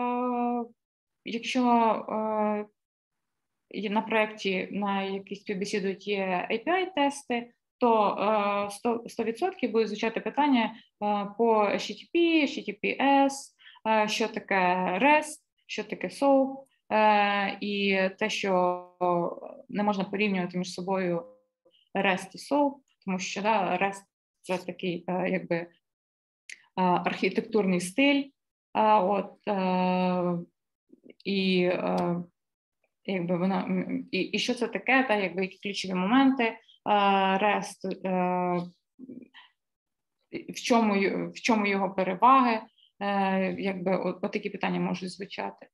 якщо на проєкті на якісь співбесідують є API-тести, то 100% будуть звучати питання по HTTP, HTTPS, що таке REST, що таке SOAP, і те, що не можна порівнювати між собою REST і SOAP, тому що REST – це такий якби архітектурний стиль, і якби вона і що це таке, якби які ключові моменти REST, в чому його переваги, якби такі питання можуть звучати.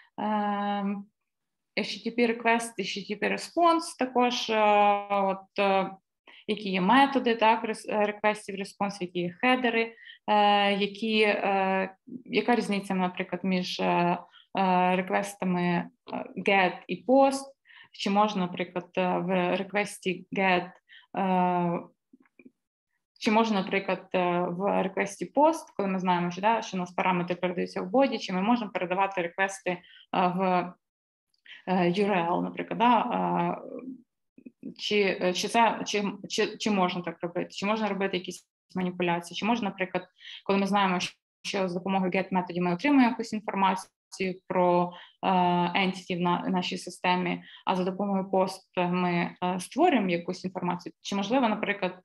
HTTP request, HTTP response також, які є методи, реквестів, респонс, які є хедери, яка різниця, наприклад, між реквестами GET і POST, чи можна, наприклад, в реквесті GET, чи можна, наприклад, в реквесті POST, коли ми знаємо, що у нас параметри передаються в боді, чи ми можемо передавати реквести в URL, наприклад, чи можна так робити, чи можна робити якісь маніпуляції, чи можна, наприклад, коли ми знаємо, що з допомогою GET-методів ми отримуємо якусь інформацію про entity в нашій системі, а за допомогою POST ми створюємо якусь інформацію, чи можливо, наприклад,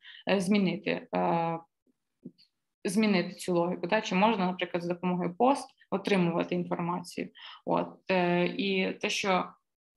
змінити цю логіку, чи можна, наприклад, за допомогою POST отримувати інформацію. І те, що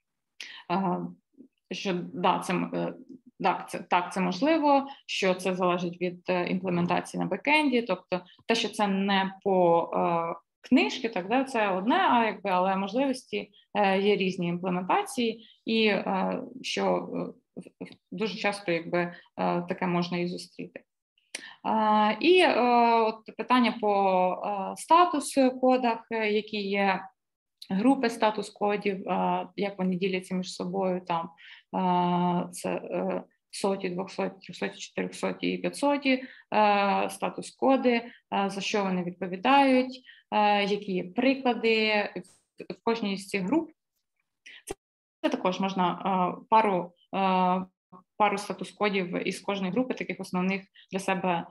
це можливо, що це залежить від імплементації на бекенді, тобто те, що це не по книжки, це одне, але можливості є різні імплементації, і що дуже часто таке можна і зустріти. І питання по статус-кодах, які є групи статус-кодів, як вони діляться між собою, там це 100, 200, 300, 400 і 500 статус-коди, за що вони відповідають, які є приклади в кожній з цих груп. Це також можна пару статус-кодів із кожної групи, таких основних для себе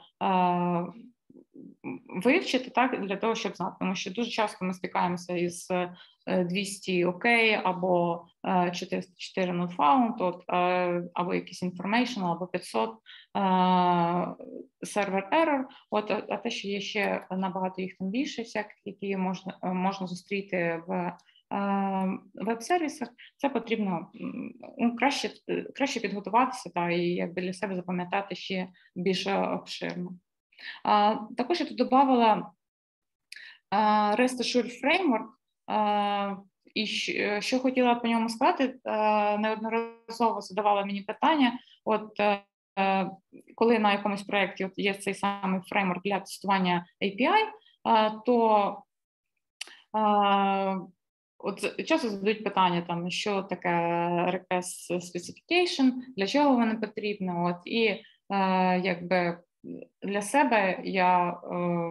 вивчити, для того, щоб знати. Тому що дуже часто ми стикаємося із 200 OK або 404 not found, або якийсь information, або 500 server error. А те, що є ще набагато їх там більше, всяких, які можна зустріти в веб-сервісах, це потрібно краще підготуватися і для себе запам'ятати ще більш обширно. Також я тут додавала REST Assured Framework, і що хотіла по ньому сказати, неодноразово задавала мені питання, коли на якомусь проєкті є цей самий фреймворк для тестування API, то часто задають питання, що таке request specification, для чого воно потрібно, і для себе я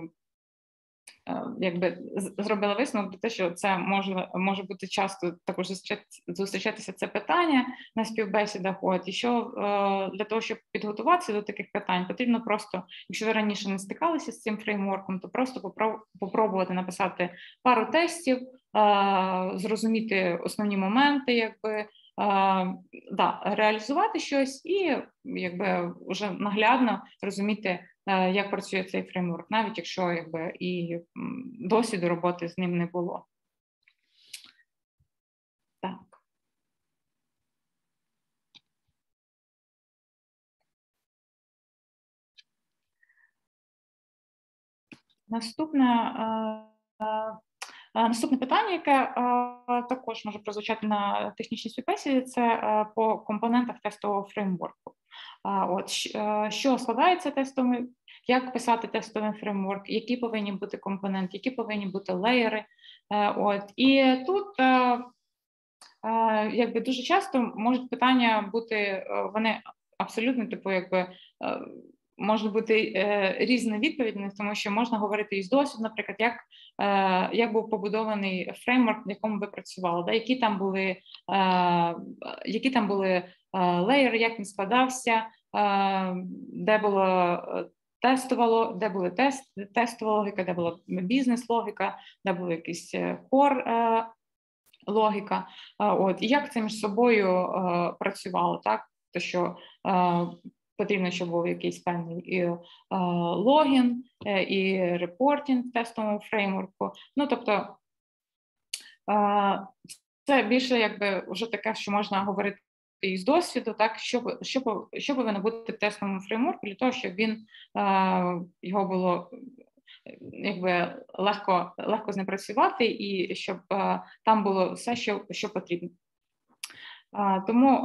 зробила висновок до те, що це може бути часто також зустрічатися це питання на співбесідах. І що для того, щоб підготуватися до таких питань, потрібно просто, якщо ви раніше не стикалися з цим фреймворком, то просто попробувати написати пару тестів, зрозуміти основні моменти, реалізувати щось і вже наглядно розуміти, як працює цей фреймворк, навіть якщо і досвіду роботи з ним не було. Так. Наступне питання, яке також може прозвучати на технічній співбесіді, це по компонентах тестового фреймворку. Що складається тестовим, як писати тестовий фреймворк, які повинні бути компоненти, які повинні бути леєри. І тут дуже часто можуть питання бути, вони абсолютно може бути різна відповідь, тому що можна говорити із досвіду, наприклад, як був побудований фреймворк, в якому ви працювали, які там були леєри, як він складався, де було де були тестова логіка, де була бізнес-логіка, де була якийсь кор логіка. І як це між собою працювало, так? То що потрібно, щоб був якийсь певний логін і репортінг в тестовому фреймворку. Ну, тобто, це більше якби вже таке, що можна говорити із досвіду, так, що повинно бути в тестовому фреймворку для того, щоб він його було якби легко з ним працювати і щоб там було все, що потрібно. Тому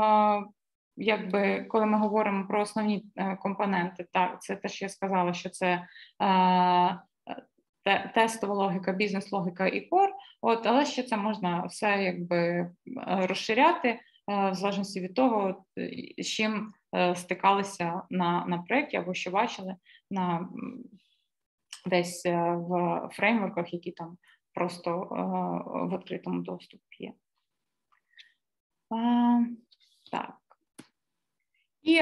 якби коли ми говоримо про основні компоненти, так, це те, що я сказала, що це тестова логіка, бізнес-логіка і кор, але ще це можна все якби розширяти в залежності від того, з чим стикалися на проєкті або що бачили десь в фреймворках, які там просто в відкритому доступі є. Так. І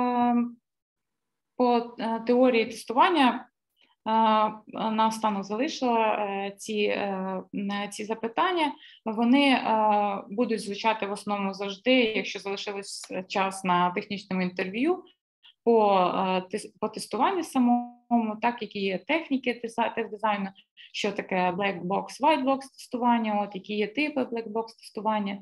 по теорії тестування наостанок залишила ці запитання. Вони будуть звучати в основному завжди, якщо залишилось час на технічному інтерв'ю, по тестуванню самому, так, які є техніки тест-дизайну, що таке black box, white box тестування, які є типи black box тестування.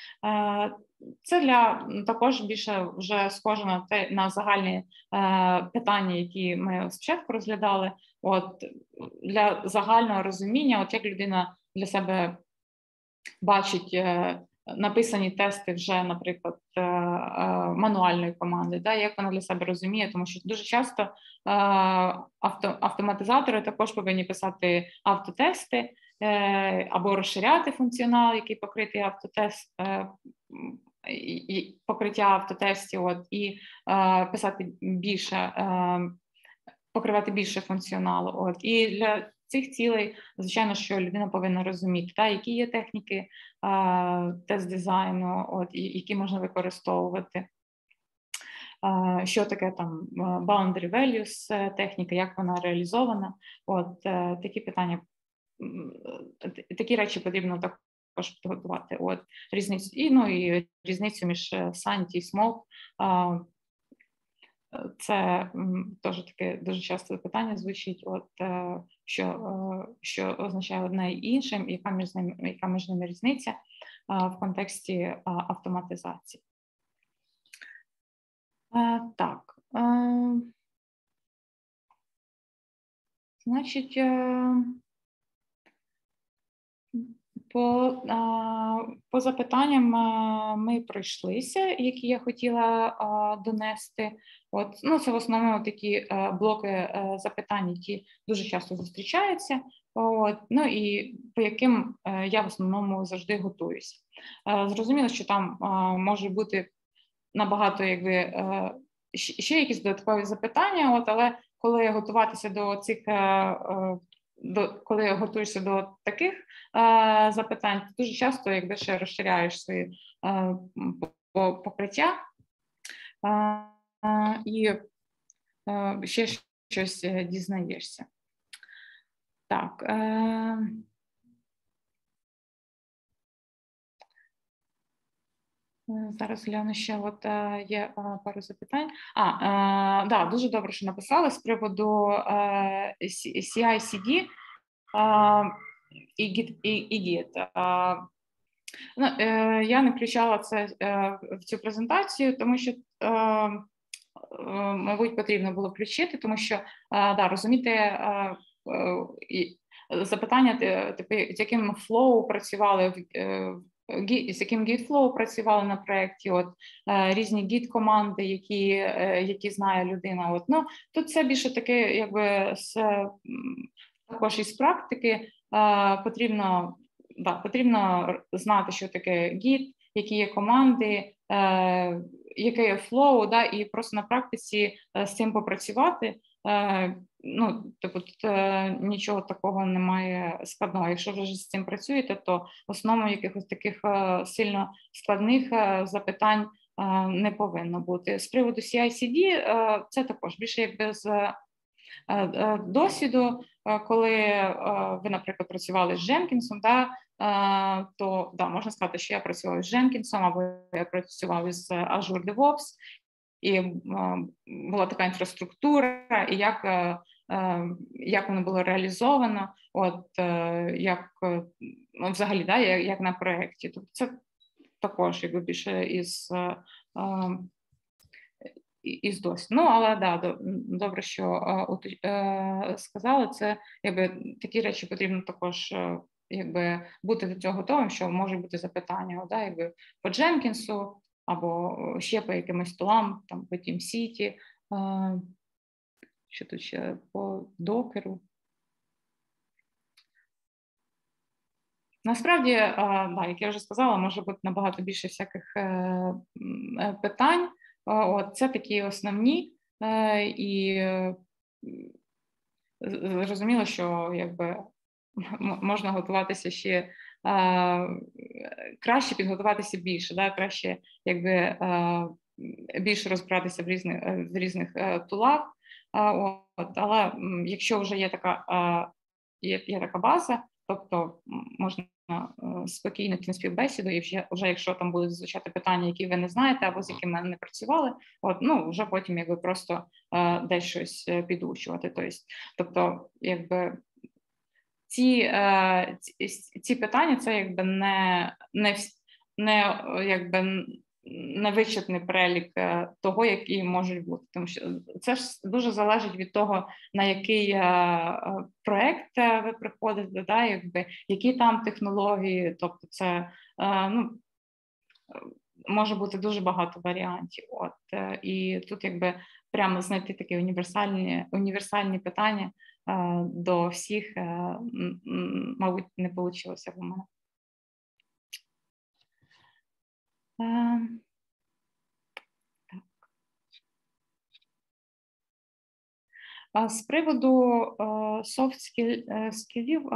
Це також більше вже схоже на загальні питання, які ми спочатку розглядали, для загального розуміння, як людина для себе бачить написані тести вже, наприклад, мануальної команди, як вона для себе розуміє, тому що дуже часто автоматизатори також повинні писати автотести або розширяти функціонал, який покритий покриття автотестів, і писати більше, покривати більше функціоналу. І для цих цілей, звичайно, що людина повинна розуміти, які є техніки тест-дизайну, які можна використовувати, що таке там boundary values техніка, як вона реалізована. Такі питання, такі речі потрібно також підготувати. Різницю, і різницю між Sanity і Smoke. Це теж таке дуже часто питання звучить, що означає одне і інше, яка між ними різниця в контексті автоматизації. Так, значить, по запитанням ми пройшлися, які я хотіла донести. Це в основному такі блоки запитань, які дуже часто зустрічаються, і по яким я в основному завжди готуюся. Зрозуміло, що там може бути набагато ще якісь додаткові запитання, але коли готуватися до цих коли готуєшся до таких запитань, ти дуже часто ще розширяєш свої покриття і ще щось дізнаєшся. Так. Зараз гляну ще, є пару запитань. Дуже добре, що написали з приводу CI/CD і Git. Я не включала це в цю презентацію, тому що, мабуть, потрібно було включити, тому що, розуміти запитання, з яким flow працювали з яким Git-flow працювали на проєкті, різні Git-команди, які знає людина. Тут це більше таке, також із практики потрібно знати, що таке Git, які є команди, яке є flow, і просто на практиці з цим попрацювати. Тут нічого такого немає складного. Якщо ви вже з цим працюєте, то в основному якихось таких сильно складних запитань не повинно бути. З приводу CI/CD це також більше якби з досвіду, коли ви, наприклад, працювали з Jenkins, то можна сказати, що я працювала з Jenkins, або я працювала з Azure DevOps, і була така інфраструктура, і як воно було реалізовано, як взагалі, як на проєкті. Тобто це також якби більше із досвіду. Але добре, що сказали, це якби такі речі потрібно також якби бути до цього готовим, що можуть бути запитання, якби по Дженкінсу або ще по якимось тулам, там по TeamCity, що тут ще по докеру. Насправді, як я вже сказала, може бути набагато більше всяких питань. Це такі основні, і зрозуміло, що якби можна готуватися ще краще, підготуватися більше, краще якби більше розбиратися в різних тулах. Але якщо вже є така база, тобто можна спокійно йти на співбесіду, і вже якщо там будуть звучати питання, які ви не знаєте, або з якими не працювали, вже потім якби просто десь щось підучувати. Тобто, якби ці питання це якби не вичерпний перелік того, які можуть бути, тому що це ж дуже залежить від того, на який проект ви приходите, якби які там технології, тобто це може бути дуже багато варіантів. І тут якби прямо знайти такі універсальні питання до всіх, мабуть, не вийшло в мене. З приводу софт-скілів,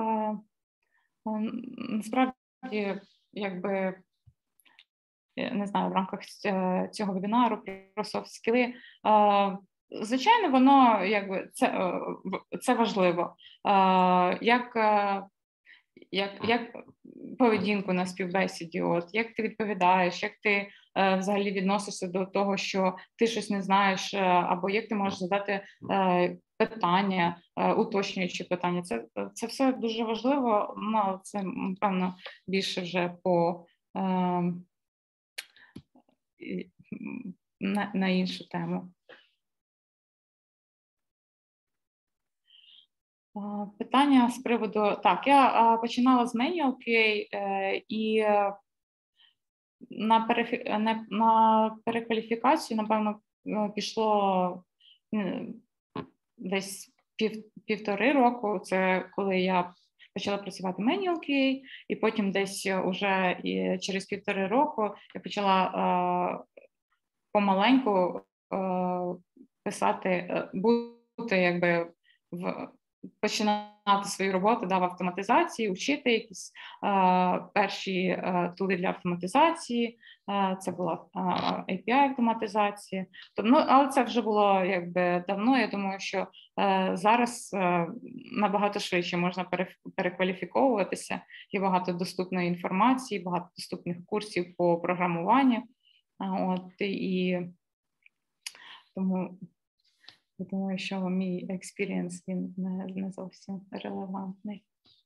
насправді, якби, не знаю, в рамках цього вебінару про софт-скіли, звичайно, воно якби це важливо. Як поведінку на співбесіді, як ти відповідаєш, як ти взагалі відносишся до того, що ти щось не знаєш, або як ти можеш задати питання, уточнюючи питання. Це все дуже важливо, але це, напевно, більше вже на іншу тему. Питання з приводу, я починала з Manual QA, і на перекваліфікацію, напевно, пішло десь півтори року. Це коли я почала працювати Manual QA, і потім десь уже через півтори року я почала помаленьку писати, бути якби починати свою роботу в автоматизації, вчити якісь перші тули для автоматизації. Це була API-автоматизація. Але це вже було якби давно. Я думаю, що зараз набагато швидше можна перекваліфіковуватися. Є багато доступної інформації, багато доступних курсів по програмуванню. І тому я думаю, що мій експірієнс, він не зовсім релевантний.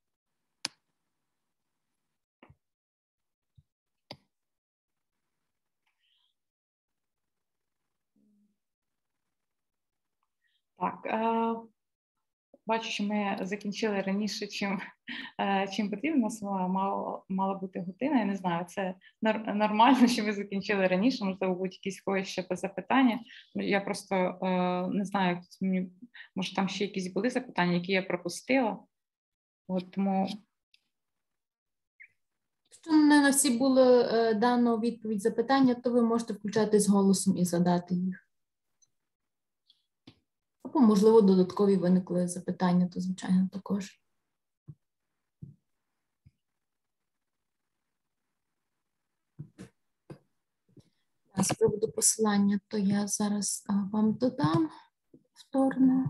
Бачу, що ми закінчили раніше, чим потрібно. У нас мала бути година. Я не знаю, це нормально, що ми закінчили раніше. Можливо, будуть якісь когось ще запитання. Я просто не знаю, може там ще якісь були запитання, які я пропустила. Тому... Якщо не на всі було дано відповідь запитання, то ви можете включатись голосом і задати їх. Або, можливо, додаткові виникли запитання, то, звичайно, також. з приводу посилання, то я зараз вам додам повторно.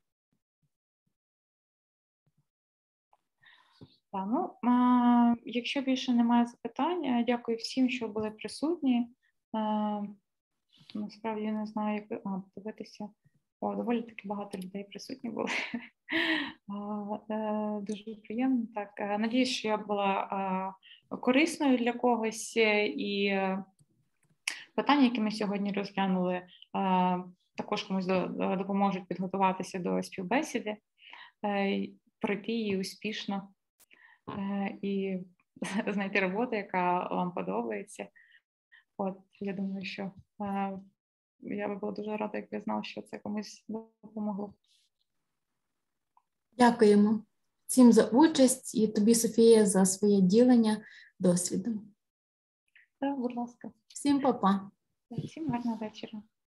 Так, ну, якщо більше немає запитань, дякую всім, що були присутні. Насправді не знаю, як подивитися. Доволі таки багато людей присутні були. Дуже приємно. Так, надіюсь, що я була корисною для когось, і питання, які ми сьогодні розглянули, також комусь допоможуть підготуватися до співбесіди, пройти її успішно і знайти роботу, яка вам подобається. От, я думаю, що я би була дуже рада, якби знала, що це комусь допомогло. Дякуємо всім за участь і тобі, Софія, за своє ділення досвідом. Так, будь ласка. Всім па-па. Всім гарного вечора.